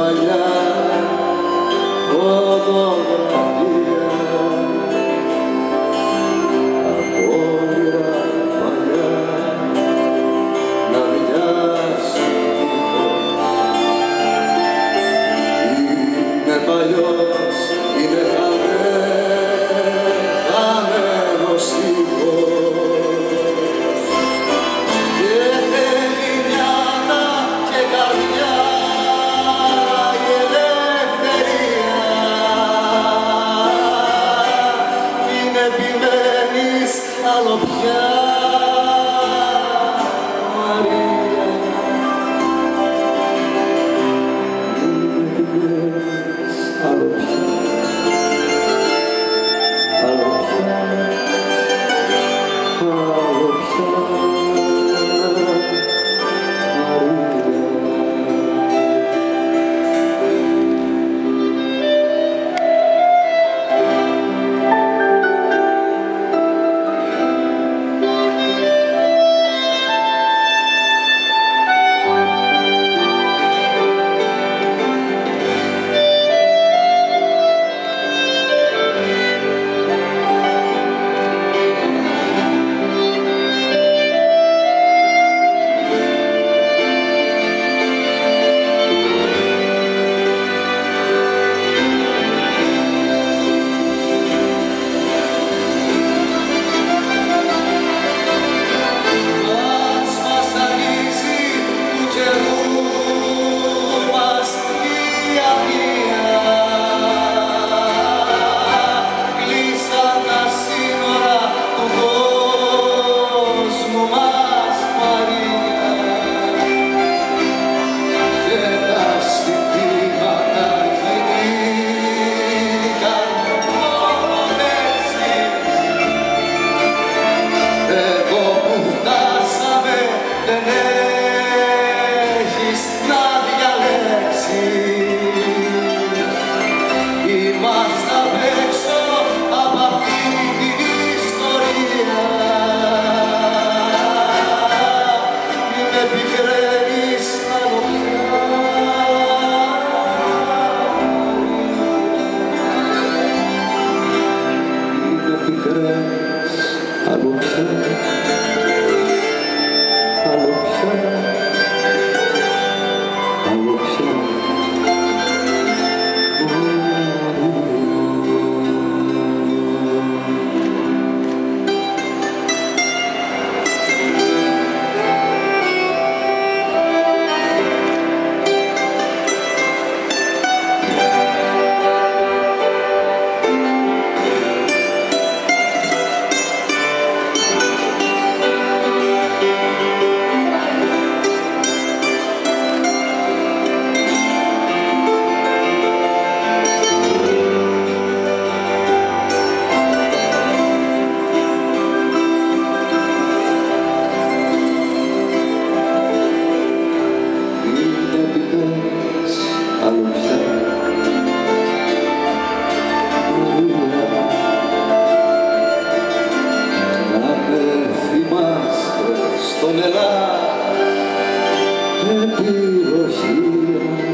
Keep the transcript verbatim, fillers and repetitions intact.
παλιά φωτογραφία από όνειρα παλιά να μοιάζει είναι παλιός, είναι χαμένος στίχος και θέλει νιάτα και καρδιά η ελευθερία μην επιμένεις άλλο πια Μαρία μην επιμένεις άλλο πια άλλο πια άλλο πια δεν έχεις να διαλέξεις είμαστε απ' έξω απ' αυτή την ιστορία μην με πικραίνεις άλλο πια μην με πικραίνεις άλλο πια άλλο πια, άλλο πια, στον Ελλάδα επιλογή